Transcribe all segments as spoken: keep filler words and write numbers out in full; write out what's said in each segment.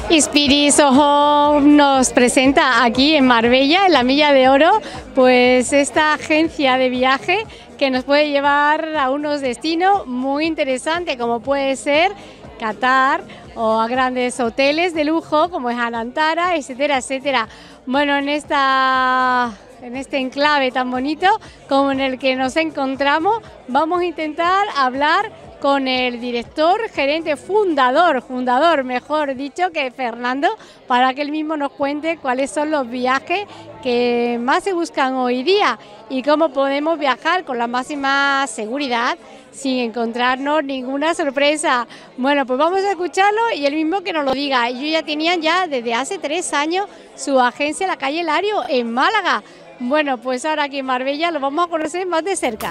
Spirit Soho nos presenta aquí en Marbella, en la Milla de Oro, pues esta agencia de viaje que nos puede llevar a unos destinos muy interesantes, como puede ser Qatar o a grandes hoteles de lujo como es Anantara, etcétera, etcétera. Bueno, en esta en este enclave tan bonito como en el que nos encontramos, vamos a intentar hablar con el director, gerente, fundador, fundador, mejor dicho, que Fernando, para que él mismo nos cuente cuáles son los viajes que más se buscan hoy día y cómo podemos viajar con la máxima seguridad sin encontrarnos ninguna sorpresa. Bueno, pues vamos a escucharlo y él mismo que nos lo diga. Ellos ya tenían ya desde hace tres años su agencia en la calle Lario, en Málaga. Bueno, pues ahora aquí en Marbella lo vamos a conocer más de cerca.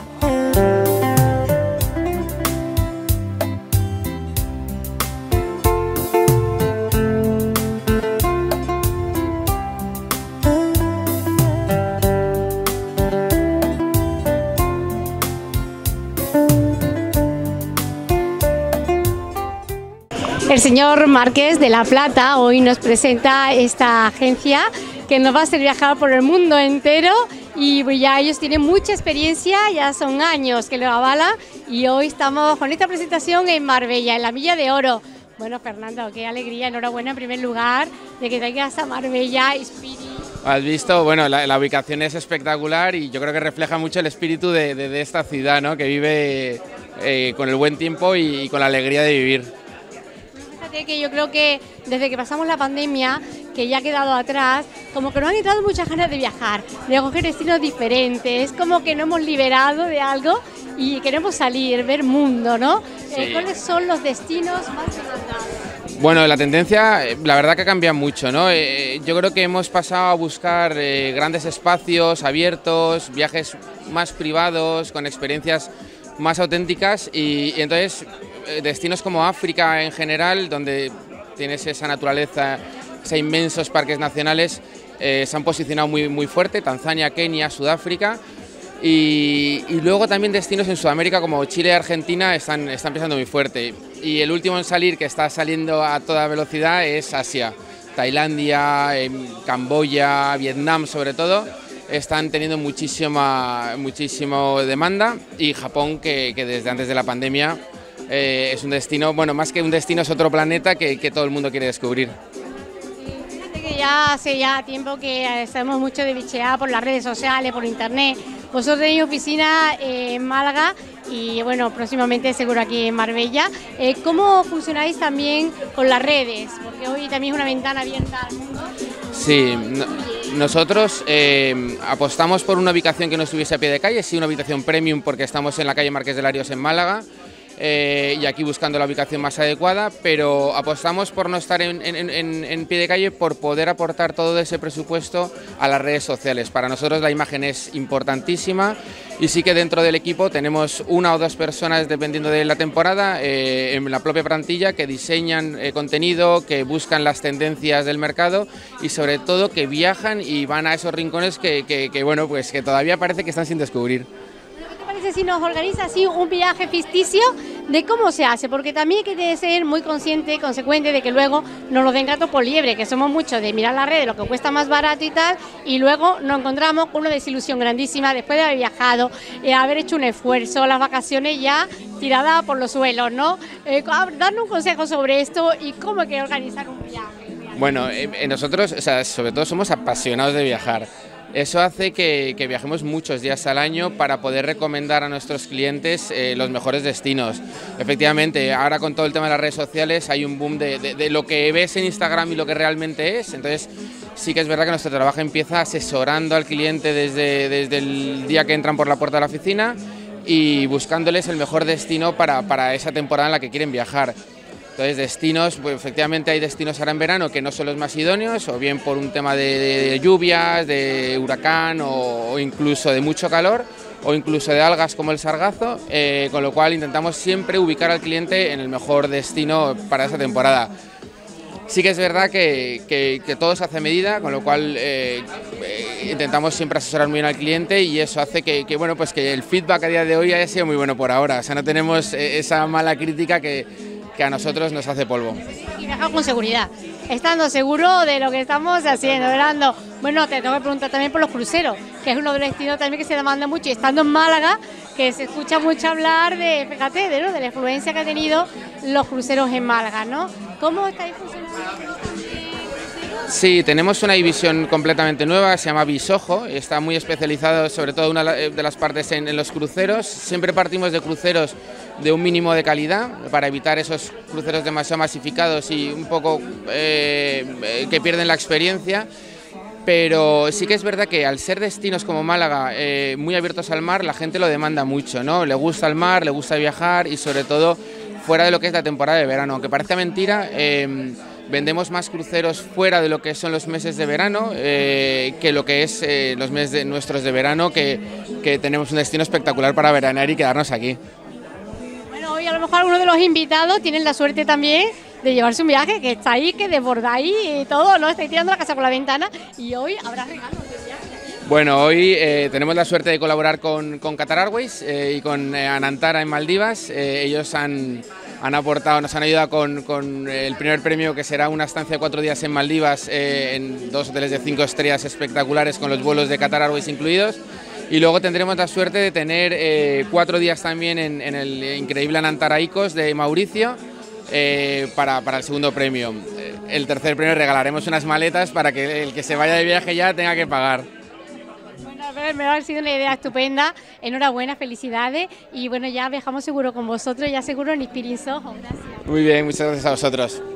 El señor Márquez de La Plata hoy nos presenta esta agencia que nos va a hacer viajar por el mundo entero y ya ellos tienen mucha experiencia, ya son años que lo avalan y hoy estamos con esta presentación en Marbella, en la Milla de Oro. Bueno, Fernando, qué alegría, enhorabuena en primer lugar de que traigas a Marbella Spirit. Has visto, bueno, la, la ubicación es espectacular y yo creo que refleja mucho el espíritu de, de, de esta ciudad, ¿no? Que vive eh, con el buen tiempo y, y con la alegría de vivir. Que yo creo que desde que pasamos la pandemia, que ya ha quedado atrás, como que nos han entrado muchas ganas de viajar, de coger destinos diferentes, como que nos hemos liberado de algo y queremos salir, ver mundo, ¿no? Sí. Eh, ¿Cuáles son los destinos más demandados? Bueno, la tendencia, la verdad que cambia mucho, ¿no? Eh, yo creo que hemos pasado a buscar eh, grandes espacios abiertos, viajes más privados, con experiencias más auténticas y, y entonces destinos como África en general, donde tienes esa naturaleza, esos inmensos parques nacionales, eh, se han posicionado muy, muy fuerte, Tanzania, Kenia, Sudáfrica, y, y luego también destinos en Sudamérica como Chile y Argentina están, están empezando muy fuerte. Y el último en salir, que está saliendo a toda velocidad, es Asia, Tailandia, eh, Camboya, Vietnam sobre todo, están teniendo muchísima, muchísimo demanda, y Japón, que, que desde antes de la pandemia Eh, es un destino, bueno, más que un destino es otro planeta que, que todo el mundo quiere descubrir. Sí, fíjate que ya hace ya tiempo que sabemos mucho de bichear por las redes sociales, por internet. Vosotros tenéis oficina eh, en Málaga y bueno, próximamente seguro aquí en Marbella. Eh, ¿Cómo funcionáis también con las redes? Porque hoy también es una ventana abierta al mundo. Sí, no, nosotros eh, apostamos por una ubicación que no estuviese a pie de calle, sí, una habitación premium porque estamos en la calle Marqués de Larios en Málaga. Eh, y aquí buscando la ubicación más adecuada, pero apostamos por no estar en, en, en, en pie de calle, por poder aportar todo ese presupuesto a las redes sociales. Para nosotros la imagen es importantísima y sí que dentro del equipo tenemos una o dos personas, dependiendo de la temporada, eh, en la propia plantilla, que diseñan eh, contenido, que buscan las tendencias del mercado y sobre todo que viajan y van a esos rincones que, que, que, bueno, pues que todavía parece que están sin descubrir. Si nos organiza así un viaje ficticio, de cómo se hace, porque también hay que ser muy consciente, consecuente de que luego nos lo den gato por liebre, que somos muchos de mirar la red, de lo que cuesta más barato y tal, y luego nos encontramos con una desilusión grandísima después de haber viajado, eh, haber hecho un esfuerzo, las vacaciones ya tiradas por los suelos, ¿no? Eh, darnos un consejo sobre esto y cómo hay que organizar un viaje. Bueno, eh, nosotros, o sea, sobre todo somos apasionados de viajar. Eso hace que, que viajemos muchos días al año para poder recomendar a nuestros clientes eh, los mejores destinos. Efectivamente, ahora con todo el tema de las redes sociales hay un boom de, de, de lo que ves en Instagram y lo que realmente es. Entonces sí que es verdad que nuestro trabajo empieza asesorando al cliente desde, desde el día que entran por la puerta de la oficina y buscándoles el mejor destino para, para esa temporada en la que quieren viajar. Entonces, destinos, pues efectivamente hay destinos ahora en verano que no son los más idóneos, o bien por un tema de, de lluvias, de huracán o, o incluso de mucho calor, o incluso de algas como el sargazo, eh, con lo cual intentamos siempre ubicar al cliente en el mejor destino para esa temporada. Sí que es verdad que, que, que todo se hace a medida, con lo cual eh, eh, intentamos siempre asesorar muy bien al cliente y eso hace que, que, bueno, pues que el feedback a día de hoy haya sido muy bueno por ahora. O sea, no tenemos esa mala crítica que, que a nosotros nos hace polvo. Y viajar con seguridad. estando seguro de lo que estamos haciendo, Brando. Bueno, te tengo que preguntar también por los cruceros, que es uno de los destinos también que se demanda mucho, y estando en Málaga, que se escucha mucho hablar de, fíjate, de, ¿no? de la influencia que han tenido los cruceros en Málaga, ¿no? ¿Cómo estáis funcionando? Sí, tenemos una división completamente nueva, se llama Bisojo, está muy especializado sobre todo una de las partes en, en los cruceros. Siempre partimos de cruceros de un mínimo de calidad para evitar esos cruceros demasiado masificados y un poco eh, que pierden la experiencia. Pero sí que es verdad que al ser destinos como Málaga eh, muy abiertos al mar, la gente lo demanda mucho, ¿no? Le gusta el mar, le gusta viajar y sobre todo fuera de lo que es la temporada de verano. Aunque parezca mentira, eh, vendemos más cruceros fuera de lo que son los meses de verano eh, que lo que es eh, los meses de, nuestros de verano, que, que tenemos un destino espectacular para veranear y quedarnos aquí. Bueno, hoy a lo mejor algunos de los invitados tienen la suerte también de llevarse un viaje, que está ahí, que desbordáis y todo, ¿no? Estáis tirando la casa por la ventana y hoy habrá regalos de viaje. Bueno, hoy eh, tenemos la suerte de colaborar con, con Qatar Airways eh, y con eh, Anantara en Maldivas. Eh, ellos han, han aportado, nos han ayudado con, con el primer premio, que será una estancia de cuatro días en Maldivas, eh, en dos hoteles de cinco estrellas espectaculares con los vuelos de Qatar Airways incluidos. Y luego tendremos la suerte de tener eh, cuatro días también en, en el increíble Anantara Icos de Mauricio eh, para, para el segundo premio. El tercer premio regalaremos unas maletas para que el que se vaya de viaje ya tenga que pagar. Me ha sido una idea estupenda, enhorabuena, felicidades y bueno, ya viajamos seguro con vosotros, ya seguro en Inspiring Soho. Gracias. Muy bien, muchas gracias a vosotros.